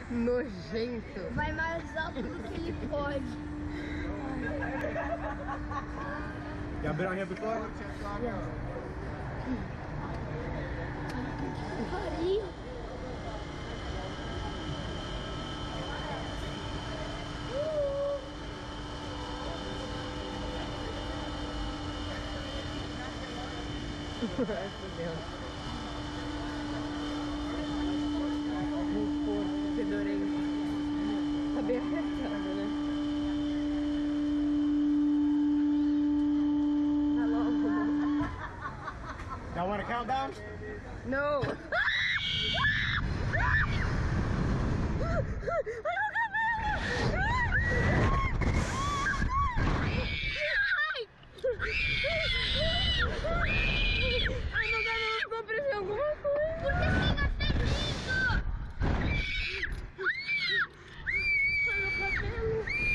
Nojento. Vai mais alto do que ele pode. You been on here before? Pariu. Ai, fudeu. Muito porco, fedorento. Tá bem apertado, né? Tá logo. Y'all want a countdown? Não! Ai, meu cabelo ficou preso em alguma coisa. Por que você ainda fez isso? Ai, meu cabelo.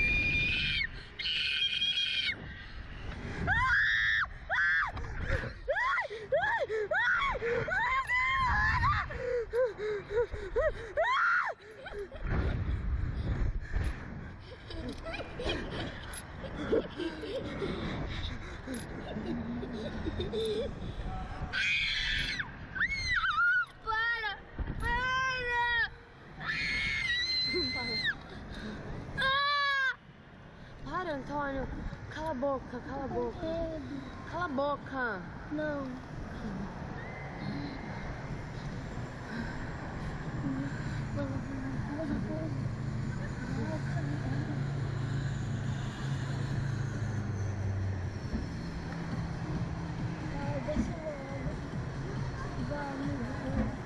Para! Para! Para, Antônio. Cala a boca, cala a boca. Cala a boca. Não. Deixa logo. Vamos.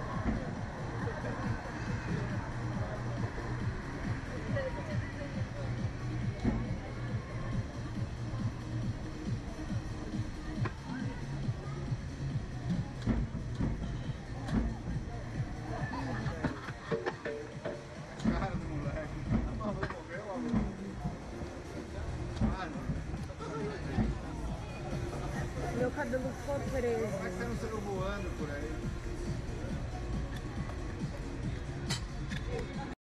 Cara do moleque. Tá maluco, meu amor. Meu cabelo ficou preso. Como é que você não saiu voando por aí?